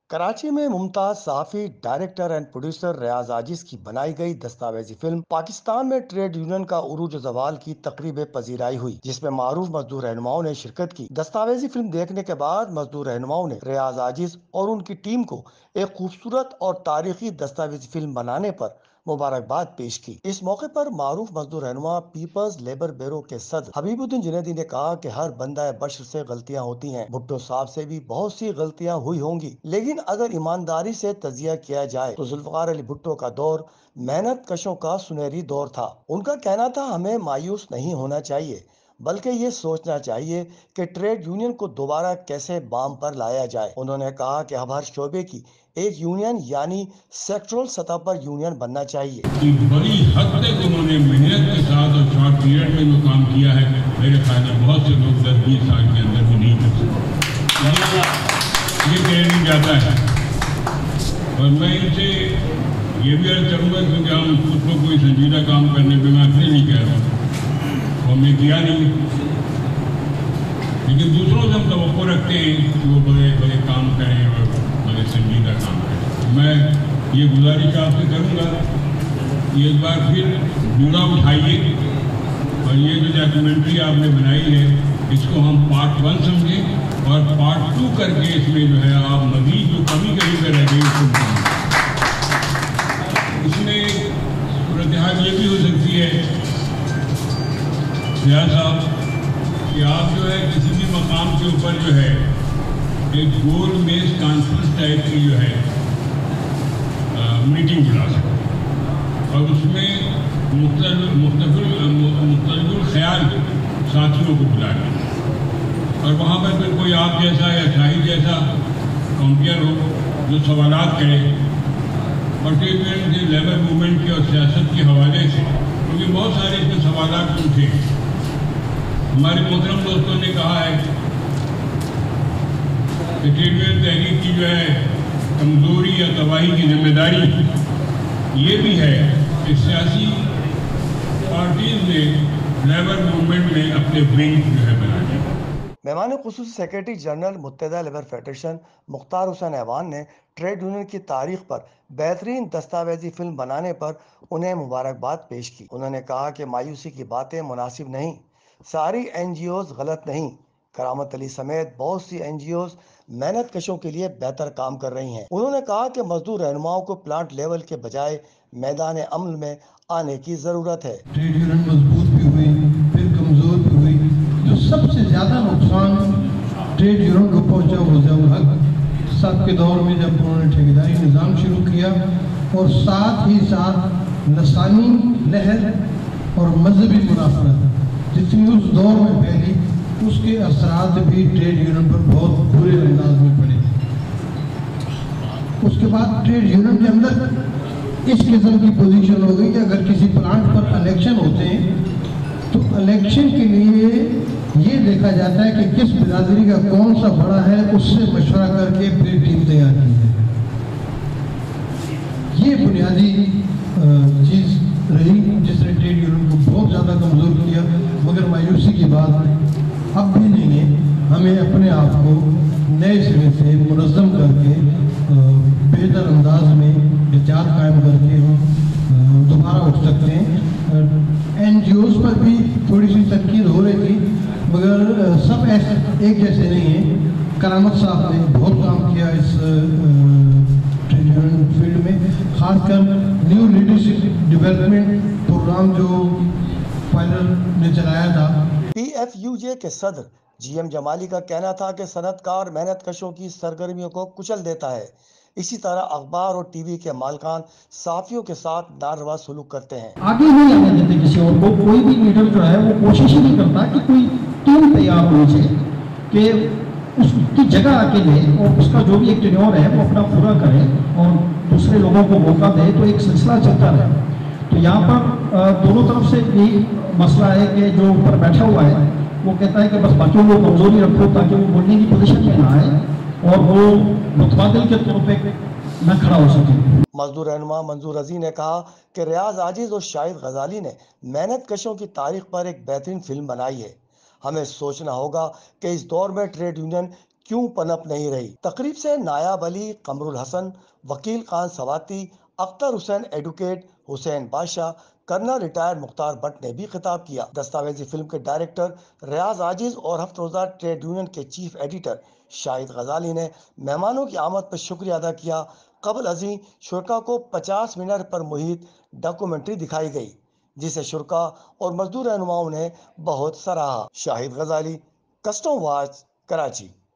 कराची में मुमताज सहाफी director and producer Riaz Ajiz की बनाई गई दस्तावेजी फिल्म पाकिस्तान में ट्रेड यूनियन का उरूज जवाल की तकरीब पजीराई हुई, जिसमें मारूफ मजदूर रहनुमाओं ने शिरकत की। दस्तावेजी फिल्म देखने के बाद मजदूर रहनुमाओं ने रियाज आजिज और उनकी टीम को एक खूबसूरत और तारीखी दस्तावेजी फिल्म बनाने पर मुबारकबाद पेश की। इस मौके पर मारूफ मजदूर रहनुमा पीपल्स लेबर ब्यूरो के सदर हबीबुद्दीन जुनैदी ने कहा कि हर बंदा बशर से गलतियां होती हैं। भुट्टो साहब से भी बहुत सी गलतियां हुई होंगी, लेकिन अगर ईमानदारी से तजिया किया जाए तो जुल्फकार अली भुट्टो का दौर मेहनत कशों का सुनहरी दौर था। उनका कहना था, हमें मायूस नहीं होना चाहिए, बल्कि ये सोचना चाहिए कि ट्रेड यूनियन को दोबारा कैसे बाम पर लाया जाए। उन्होंने कहा कि अब हर शोबे की एक यूनियन यानी सेक्टरल सतह पर यूनियन बनना चाहिए। कि बड़ी हद तक उन्होंने मेहनत के साथ और शॉर्ट पीरियड में जो काम किया है, मेरे ख्याल में बहुत से लोग 10-20 साल के अंदर भी नहीं कर सकते। ये कहने जाता है और मैं इनसे ये भी अर्ज करूँगा, क्योंकि हम खुद को कोई संजीदा काम करने पर मैं अपने नहीं कह रहा हूँ, हमने किया नहीं, लेकिन दूसरों से हम तवक्को रखते हैं कि वो बड़े बड़े काम करें और बड़े संजीदा काम करें। मैं ये गुजारिश आपसे करूँगा कि एक बार फिर जूड़ा उठाइए और ये जो डॉक्यूमेंट्री आपने बनाई है, इसको हम पार्ट 1 समझें और पार्ट 2 करके इसमें जो है आप मज़ीद जो कमी कहीं पर रह गई उसको इसमें सूरत हाल ये भी हो सकती है रियाज साहब कि आप जो है किसी भी मकाम के ऊपर जो है एक गोल मेज कॉन्फ्रेंस टाइप की जो है मीटिंग बुला सकते और उसमें मुख्तलिफ ख्याल साथियों को बुला लें और वहाँ पर फिर कोई आप जैसा या शाहिद जैसा कॉम्पियर हो जो सवालात करे और ट्रेड यूनियन के लेबर मूवमेंट के और सियासत के हवाले से, क्योंकि बहुत सारे इसमें सवालात उठे। हमारे मोहतरम दोस्तों ने कहा है कि ट्रेड यूनियन तहरीक की जो है कमजोरी या तबाही की जिम्मेदारी ये भी है कि सियासी पार्टीज ने लेबर मूवमेंट में अपने विंग जो है बना दिए। मेहमान खुसूसी secretary general Muttahida labour federation Mukhtar Hussain Awan ने ट्रेड यूनियन की तारीख पर बेहतरीन दस्तावेजी फिल्म बनाने पर उन्हें मुबारकबाद पेश की। उन्होंने कहा कि मायूसी की बातें मुनासिब नहीं, सारी NGOs गलत नहीं। करामत अली समेत बहुत सी NGOs मेहनत कशों के लिए बेहतर काम कर रही हैं। उन्होंने कहा कि मजदूर रहनुमाओं को प्लांट लेवल के बजाय मैदान अमल में आने की जरूरत है। ट्रेड यूनियन मजबूत भी हुई, फिर कमजोर भी हुई। जो सबसे ज्यादा नुकसान ट्रेड यूनियन को पहुंचा वो ज़ियाउल हक साहब के दौर में, जब उन्होंने ठेकेदारी निज़ाम शुरू किया और साथ ही साथ लसानी लहर और मजहबी मुनाफरत जितनी उस दौर में फैली, उसके असरात भी ट्रेड यूनियन पर बहुत बुरे अंदाज में पड़े। उसके बाद ट्रेड यूनियन के अंदर इस किस्म की पोजीशन हो गई कि अगर किसी प्लांट पर इलेक्शन होते हैं तो इलेक्शन के लिए ये देखा जाता है कि किस बिरादरी का कौन सा बड़ा है, उससे मशवरा करके फिर टीम तैयार की जाए। ये बुनियादी चीज़ रही जिसने ट्रेड यूनियन को बहुत ज़्यादा कमज़ोर किया। मगर मायूसी की बात अब भी नहीं है, हमें अपने आप को नए सिरे से मुनज़्ज़म करके बेहतर अंदाज में इत्तेहाद कायम करके हम दोबारा उठ सकते हैं। NGOs पर भी थोड़ी सी तनकीद हो रही थी, मगर सब ऐसे एक जैसे नहीं हैं। करामत साहब ने बहुत काम किया इस ट्रेड यूनियन फील्ड में, खासकर न्यू लीडरशिप डेवलपमेंट प्रोग्राम जो फाइनल ने चलाया था। PFUJ के सदर GM जमाली का कहना था कि सनतकार मेहनत कशों की सरगर्मियों को कुचल देता है। इसी तरह अखबार और TV के मालकान साफियों के साथ नारवा सलूक करते हैं। आगे नहीं आने देते किसी और को। कोई भी लीडर जो है वो कोशिश ही नहीं करता कि कोई टीम तैयार होनी चाहिए कि उसकी जगह आके ले और उसका जो भी एक टेन्योर है वो अपना पूरा करे और दूसरे लोगों को मौका दे, तो एक सिलसिला चलता रहे। तो यहाँ पर दोनों तरफ से यही मसला है कि जो ऊपर बैठा हुआ है वो कहता है कि बस बाकियों को कमजोरी रखो ताकि वो बोलने की पोजीशन में ना आए और वो मुतबादिल के तौर पे न खड़ा हो सके। मजदूर रहनुमा मंजूर अजी ने कहा कि रियाज आजिज और शाहिद गजाली ने मेहनत कशों की तारीख पर एक बेहतरीन फिल्म बनाई है। हमें सोचना होगा कि इस दौर में ट्रेड यूनियन کیوں پنپ نہیں رہی؟ تقریب سے نایاب علی، Qamar Ul Hasan, Wakil Khan Swati, Akhtar Hussain advocate, Hussain Badshah, colonel retired Mukhtar but نے بھی خطاب کیا۔ دستاویزی فلم کے ڈائریکٹر ریاض عاجز اور ہفت روزہ ٹریڈ یونین کے چیف ایڈیٹر شاہد غزالی نے مہمانوں کی آمد پر شکریہ ادا کیا۔ قبل ازیں شرکا کو 50 منٹ پر محیط ڈاکومنٹری دکھائی گئی، جسے شرکا اور مزدور رہنماؤں نے بہت سراہا۔ Shahid Ghazali, custom watch, Karachi.